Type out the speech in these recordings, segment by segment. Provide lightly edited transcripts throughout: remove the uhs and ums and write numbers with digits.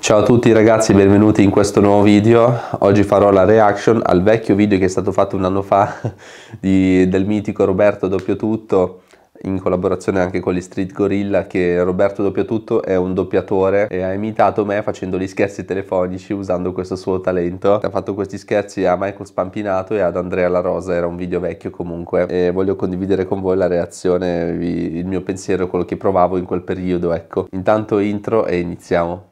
Ciao a tutti ragazzi, benvenuti in questo nuovo video. Oggi farò la reaction al vecchio video che è stato fatto un anno fa del mitico Roberto Doppiatutto, in collaborazione anche con gli Street Gorilla, che Roberto Doppiatutto è un doppiatore e ha imitato me facendo gli scherzi telefonici usando questo suo talento. Ha fatto questi scherzi a Michael Spampinato e ad Andrea La Rosa, era un video vecchio comunque, e voglio condividere con voi la reazione, il mio pensiero, quello che provavo in quel periodo, ecco. Intanto intro e iniziamo.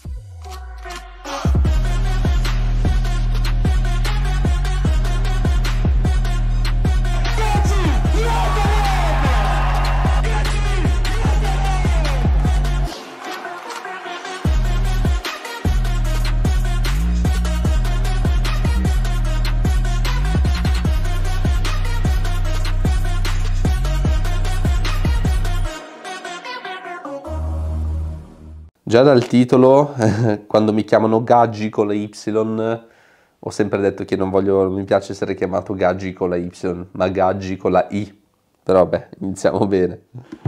Già dal titolo, quando mi chiamano Gaggi con la Y, ho sempre detto che non mi piace essere chiamato Gaggi con la Y, ma Gaggi con la I. Però vabbè, iniziamo bene.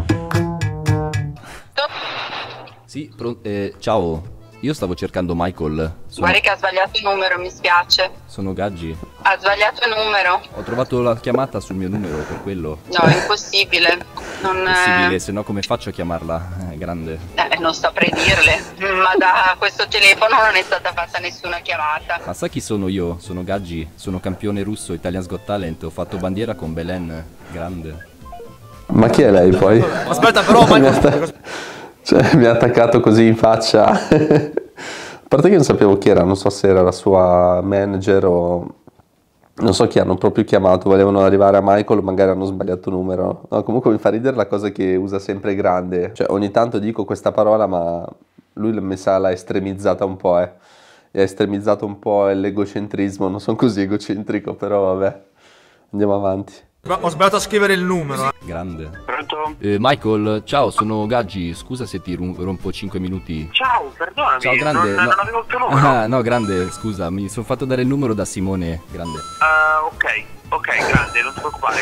Sì, ciao. Io stavo cercando Michael. Guarda che ha sbagliato il numero, mi spiace. Sono Gaggi. Ha sbagliato il numero. Ho trovato la chiamata sul mio numero, per quello. No, è impossibile. Non Impossibile, se no come faccio a chiamarla? Grande. Non saprei dirle. Ma da questo telefono non è stata fatta nessuna chiamata. Ma sai chi sono io? Sono Gaggi. Sono campione russo Italia's Got Talent. Ho fatto bandiera con Belen. Grande. Ma chi è lei poi? Aspetta però, Michael... Cioè, mi ha attaccato così in faccia. A parte che non sapevo chi era, non so se era la sua manager o... non so chi hanno proprio chiamato, volevano arrivare a Michael, magari hanno sbagliato numero. No, comunque mi fa ridere la cosa che usa sempre grande. Cioè, ogni tanto dico questa parola, ma lui mi sa l'ha estremizzata un po', E ha estremizzato un po' l'egocentrismo, non sono così egocentrico, però vabbè. Andiamo avanti. Ho sbagliato a scrivere il numero. Grande. Pronto? Michael, ciao, sono Gaggi. Scusa se ti rompo 5 minuti. Ciao, perdonami. Ciao, grande. Non avevo il tuo numero. Ah, no, grande, scusa, mi sono fatto dare il numero da Simone. Grande. Ok, grande, non ti preoccupare.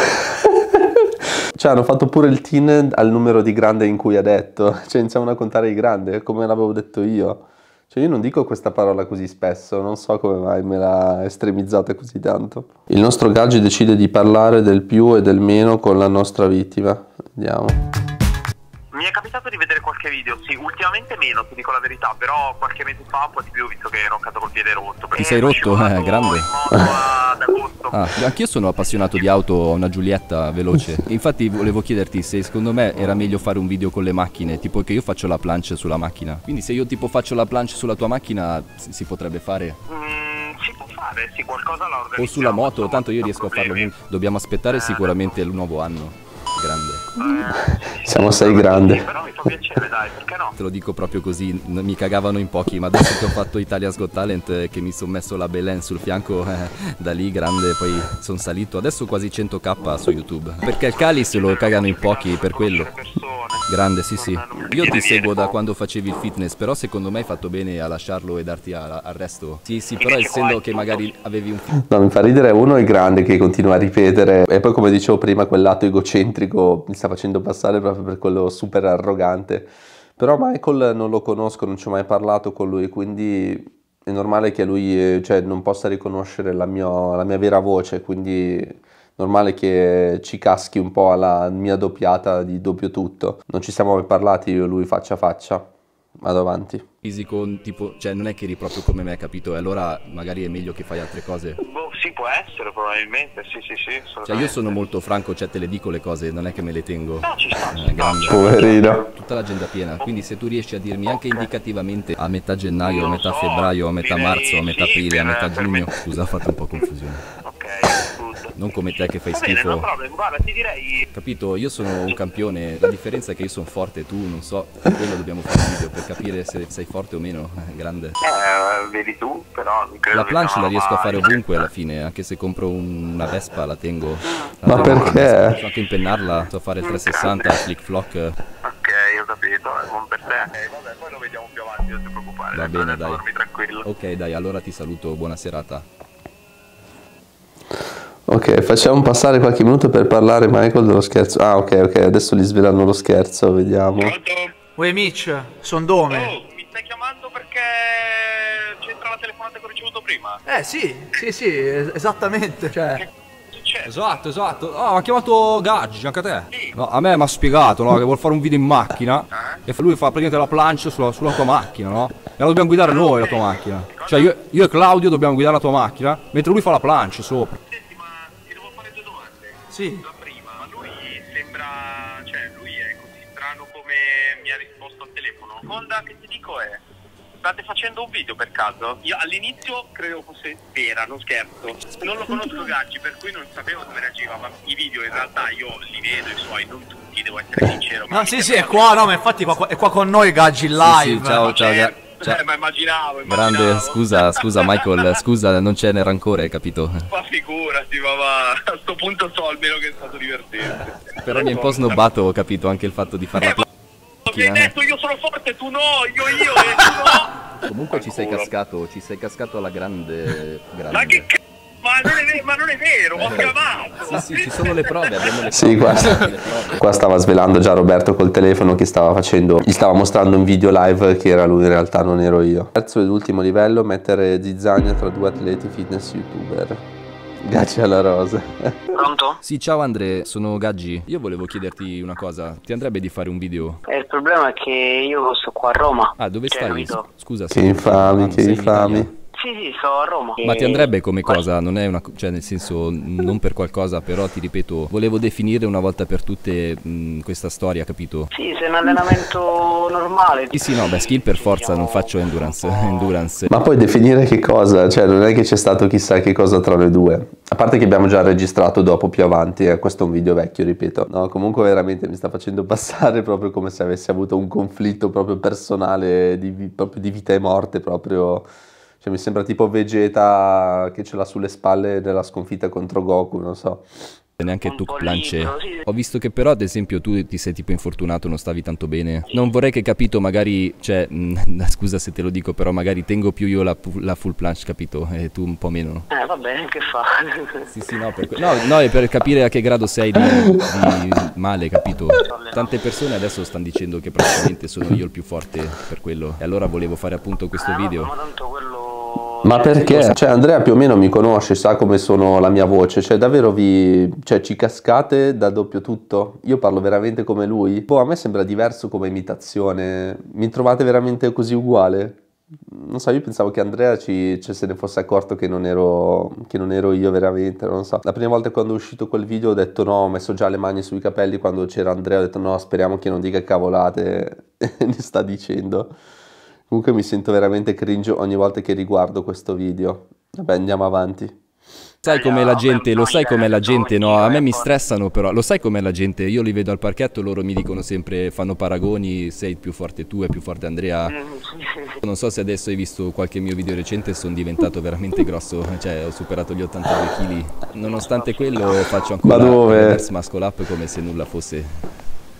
Cioè, hanno fatto pure il tin al numero di grande in cui ha detto. Cioè, iniziamo a contare i grandi, come l'avevo detto io. Cioè, io non dico questa parola così spesso, non so come mai me l'ha estremizzata così tanto. Il nostro Gaggi decide di parlare del più e del meno con la nostra vittima. Andiamo. Mi è capitato di vedere qualche video, sì, ultimamente meno, ti dico la verità, però qualche mese fa un po' di più, visto che ero caduto col piede rotto. Ti sei rotto? Grande. Ad agosto. Anch'io sono appassionato di auto, ho una Giulietta veloce. Infatti volevo chiederti se secondo me era meglio fare un video con le macchine, tipo che io faccio la planche sulla macchina. Quindi se io tipo faccio la planche sulla tua macchina si potrebbe fare? Si può fare, sì, qualcosa la organizziamo. O sulla moto, insomma, tanto io riesco a farlo. Dobbiamo aspettare sicuramente il nuovo anno. Grande. Siamo sei grandi. Però mi fa piacere, dai, perché no? Te lo dico proprio così, mi cagavano in pochi, ma adesso che ho fatto Italia's Got Talent, che mi sono messo la Belen sul fianco, da lì grande, poi sono salito, adesso quasi 100k su YouTube. Perché il Cali se lo cagano in pochi, per quello. Grande, sì sì. Io ti seguo da quando facevi il fitness, però secondo me hai fatto bene a lasciarlo e darti al resto. Sì sì, però essendo che magari avevi un... No, mi fa ridere uno il grande che continua a ripetere, e poi come dicevo prima quel lato egocentrico mi sta facendo passare proprio per quello super arrogante. Però Michael non lo conosco, non ci ho mai parlato con lui, quindi è normale che lui cioè, non possa riconoscere la mia vera voce, quindi normale che ci caschi un po' alla mia doppiata di Doppiatutto. Non ci siamo mai parlati io e lui faccia a faccia. Vado avanti. Fisico, tipo, cioè non è che eri proprio come me, capito? E allora magari è meglio che fai altre cose. Boh, sì, può essere, probabilmente, sì, Cioè io sono molto franco, cioè te le dico le cose, non è che me le tengo. No, ci sta, grande. Poverino. Tutta l'agenda piena, quindi se tu riesci a dirmi anche indicativamente a metà gennaio, a metà febbraio, a metà marzo, a metà aprile, a metà giugno. Scusa, ho fatto un po' confusione. Ok, good. Non come te che fai Va bene, schifo. no problem, guarda, ti direi... Capito? Io sono un campione, la differenza è che io sono forte, tu non so, per quello dobbiamo fare un video, per capire se sei forte o meno, grande. Vedi tu, però non credo La che planche la riesco a fare mai. ovunque alla fine, anche se compro una Vespa la tengo. Ma perché? So anche impennarla, so fare il 360, flick flock. Ok, ho capito, è buon per te. Vabbè, poi lo vediamo più avanti, non ti preoccupare. Va bene, dai. Dormi tranquillo. Ok, dai, allora ti saluto, buona serata. Ok, facciamo passare qualche minuto per parlare Michael dello scherzo. Ah, ok, adesso gli svelano lo scherzo, vediamo. Pronto? Uè Mitch, son dove? Oh, mi stai chiamando perché perché c'entra la telefonata che ho ricevuto prima. Sì, esattamente. Cioè, Esatto. Ah, ha chiamato Gaggi, anche a te? Sì. No, a me mi ha spiegato, no, che vuol fare un video in macchina e lui fa praticamente la planche sulla tua macchina, no? E la dobbiamo guidare noi la tua macchina. Cioè io e Claudio dobbiamo guidare la tua macchina mentre lui fa la planche sopra. Senti, ma ti devo fare 2 domande. sì. La prima, ma lui sembra, cioè lui è così strano come mi ha risposto al telefono. La seconda che ti dico è, state facendo un video per caso? Io all'inizio credevo fosse vera, non scherzo. Non lo conosco Gaggi, per cui non sapevo come reagiva, ma i video in realtà io li vedo i suoi, non tutti, devo essere sincero. No, sì, è qua, no, ma infatti è qua con noi Gaggi live. Sì, ciao. Ma immaginavo. Grande, scusa Michael, scusa, non c'è né rancore, capito? Ma figurati, ma a sto punto so almeno che è stato divertente. Però mi è un po' snobbato, capito, anche il fatto di farla. Mi hai detto io sono forte, tu no, io e tu no. Comunque ci sei cascato alla grande. Ma che c***o? Ma non è vero, ho chiamato. Sì, ci sono le prove, abbiamo le prove. Sì, qua stava svelando già Roberto col telefono che stava facendo, gli stava mostrando un video live che era lui, in realtà non ero io. Terzo ed ultimo livello, mettere zizzania tra 2 atleti fitness youtuber. Gaggi alla rosa. Pronto? Sì, ciao Andre, sono Gaggi. Io volevo chiederti una cosa, ti andrebbe di fare un video? Il problema è che io sto qua a Roma. Ah, dove stai? capito? Scusa, Che infami, che infami. Sì, sto a Roma. Ma ti andrebbe come cosa? Non è una, cioè nel senso, non per qualcosa, però ti ripeto, volevo definire una volta per tutte questa storia, capito? Sì, se è un allenamento normale. Sì, no, beh, skill per forza, non faccio endurance. Ma poi definire che cosa? Cioè non è che c'è stato chissà che cosa tra le due. A parte che abbiamo già registrato dopo più avanti, questo è un video vecchio, ripeto. No, comunque veramente mi sta facendo passare proprio come se avessi avuto un conflitto proprio personale, proprio di vita e morte, proprio. Cioè mi sembra tipo Vegeta che ce l'ha sulle spalle nella sconfitta contro Goku, non so. Neanche tu planche. Ho visto che però ad esempio tu ti sei tipo infortunato, non stavi tanto bene. Non vorrei che, capito, magari, cioè, scusa se te lo dico, però magari tengo più io la full planche, capito? E tu un po' meno. Va bene, che fa? Sì, no, no, è per capire a che grado sei di male, capito? Tante persone adesso stanno dicendo che praticamente sono io il più forte per quello. E allora volevo fare appunto questo video. Ma tanto quello... Ma perché? Cioè Andrea più o meno mi conosce, sa come sono la mia voce, cioè davvero cioè, ci cascate da doppio tutto? Io parlo veramente come lui? Boh, a me sembra diverso come imitazione, mi trovate veramente così uguale? Non so, io pensavo che Andrea se ne fosse accorto che non ero io veramente, non so. La prima volta quando è uscito quel video ho detto no, ho messo già le mani sui capelli, quando c'era Andrea ho detto no, speriamo che non dica cavolate, ne sta dicendo. Comunque mi sento veramente cringe ogni volta che riguardo questo video. Vabbè, andiamo avanti. Sai com'è la gente, lo sai com'è la gente, no? A me mi stressano però, lo sai com'è la gente? Io li vedo al parchetto, loro mi dicono sempre, fanno paragoni, sei più forte tu, è più forte Andrea. Non so se adesso hai visto qualche mio video recente, sono diventato veramente grosso, cioè ho superato gli 82 kg. Nonostante quello faccio ancora reverse muscle up come se nulla fosse.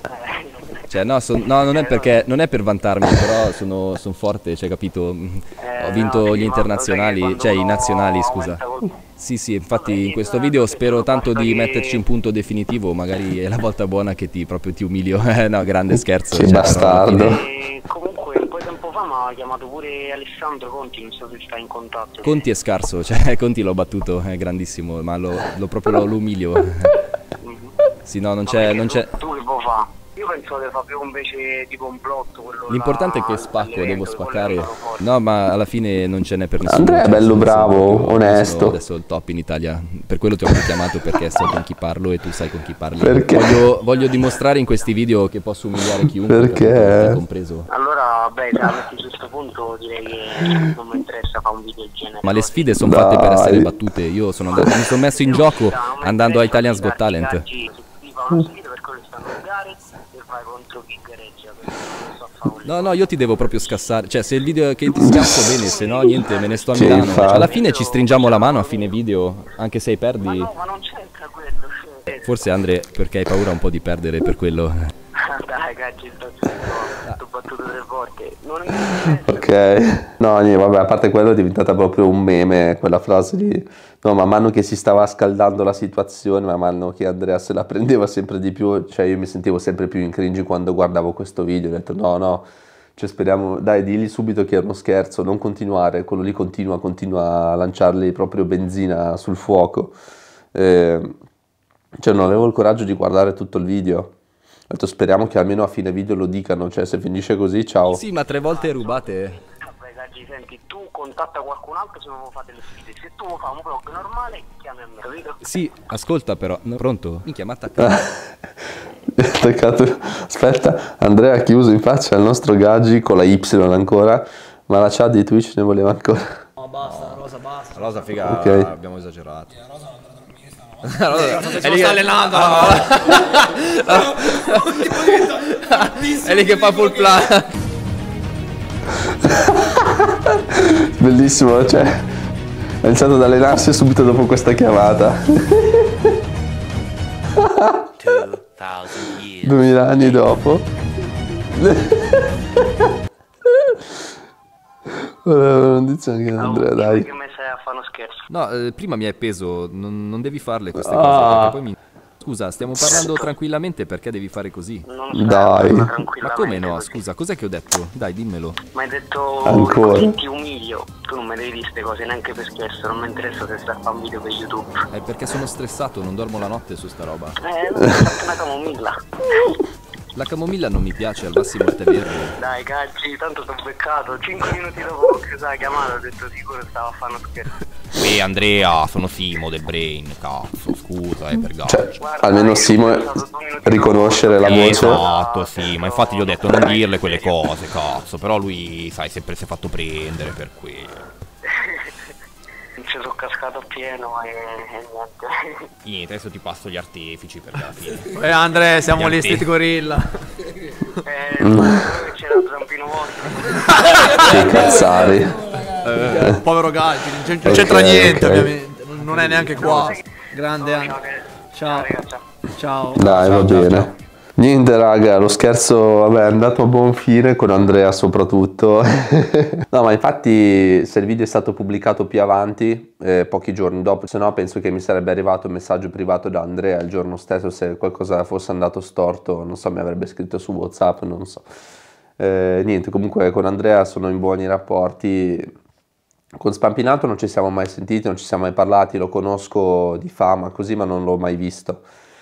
Cioè no, non è per vantarmi, però sono forte, cioè capito? Ho vinto gli internazionali, cioè i nazionali, scusa. Sì, infatti in questo video spero tanto di metterci un punto definitivo, magari è la volta buona che proprio ti umilio. No, grande scherzo. Che bastardo. Comunque un po' di tempo fa mi ha chiamato pure Alessandro Conti, non so se sta in contatto. Conti è scarso, cioè Conti l'ho battuto, è grandissimo, ma lo umilio. Sì, no, non c'è. Tu che puoi fare? Io penso che fa più invece di complotto. L'importante è che spacco, devo spaccare. No, ma alla fine non ce n'è per nessuno. Andrea è bello bravo, onesto. Adesso il top in Italia. Per quello ti ho chiamato, perché so con chi parlo e tu sai con chi parli. Perché? Voglio dimostrare in questi video che posso umiliare chiunque. Perché? Compreso. Allora, beh, se la metti su questo punto direi che non mi interessa fare un video del genere. Ma le sfide sono fatte per essere battute. Io mi sono messo in gioco andando a Italian's Got Talent. No, io ti devo proprio scassare. Cioè, se il video che ti scasso bene, se no niente, me ne sto a Milano. Cioè, alla fine ci stringiamo la mano a fine video, anche se perdi. Ma no, ma non c'entra quello. Forse Andre, perché hai paura un po' di perdere per quello. Dai, Gaggi, sto battuto 3 volte. Non è Ok. No, niente, vabbè, a parte quello è diventata proprio un meme quella frase di no, man mano che si stava scaldando la situazione, man mano che Andrea se la prendeva sempre di più, cioè io mi sentivo sempre più in cringe quando guardavo questo video, ho detto no, Cioè speriamo, dai, digli subito che è uno scherzo, non continuare, quello lì continua a lanciargli proprio benzina sul fuoco. Cioè non avevo il coraggio di guardare tutto il video. Ho detto speriamo che almeno a fine video lo dicano, cioè se finisce così, ciao. Sì, ma 3 volte rubate. Vabbè, Gaggi, senti, tu contatta qualcun altro se non fate le sfide. Se tu fai un vlog normale, chiami a me, capito? Sì, ascolta però, pronto? Minchia, ma attacca. Attaccato. Aspetta, Andrea ha chiuso in faccia il nostro Gaggi con la Y ancora, ma la chat di Twitch ne voleva ancora. No, basta, Rosa, basta. Rosa, figa, Ok. abbiamo esagerato. Rosa Si sta allenando. È lì che fa full plan. Bellissimo, cioè ha iniziato ad allenarsi subito dopo questa chiamata. 2000 anni dopo. Non dice anche Andrea, dai. Che me stai a fare uno scherzo. No, prima mi hai peso, non devi farle queste cose, perché poi mi... Scusa, stiamo parlando tranquillamente, perché devi fare così? Non stai Dai. parlando Ma tranquillamente come no? così. Scusa, cos'è che ho detto? Dai, dimmelo. Mi hai detto Ancora. che ti umilio. Tu non me devi dire queste cose neanche per scherzo. Non mi interessa se stai a fare un video per YouTube. È perché sono stressato, non dormo la notte su sta roba. Non ho fatto una camomilla. La camomilla non mi piace, al massimo il tè verde. Dai, Gaggi, tanto t'ho beccato. 5 minuti dopo che sai chiamato ho detto sicuro stavo a fare uno scherzo. Andrea, sono Simo del Brain, cazzo, scusa, per Gaggi. Cioè, Guarda, almeno io Simo sono stato 2 minuti riconoscere dopo. la voce. Esatto, sì, ma infatti gli ho detto non dirle quelle cose, cazzo, però lui, sai, sempre si è fatto prendere per quello. Ci sono cascato a pieno e niente. Niente, adesso ti passo gli artefici perché alla fine... Andrea, siamo Gli lì Street Gorilla. C'era il zampino vostro. Che cazzari. Povero Gaggi, non c'entra Ok, niente ok. ovviamente. Non è neanche qua. Grande Ciao, anche. Ciao. ragazzi. Ciao. Dai, va bene. Niente raga, lo scherzo vabbè, è andato a buon fine con Andrea soprattutto. No, ma infatti se il video è stato pubblicato più avanti, pochi giorni dopo, se no penso che mi sarebbe arrivato un messaggio privato da Andrea il giorno stesso, se qualcosa fosse andato storto, non so, mi avrebbe scritto su WhatsApp, non so. Niente, comunque con Andrea sono in buoni rapporti. Con Spampinato non ci siamo mai sentiti, non ci siamo mai parlati, lo conosco di fama così, ma non l'ho mai visto.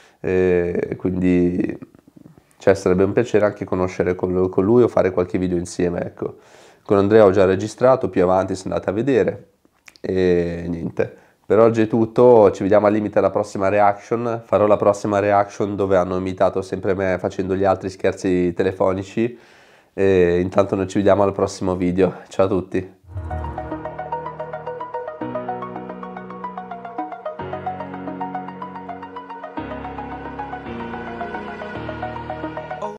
Quindi cioè, sarebbe un piacere anche conoscere con lui o fare qualche video insieme, ecco. Con Andrea ho già registrato, più avanti se andate a vedere e niente. Per oggi è tutto, ci vediamo al limite alla prossima reaction. Farò la prossima reaction dove hanno imitato sempre me facendo gli altri scherzi telefonici e intanto noi ci vediamo al prossimo video. Ciao a tutti!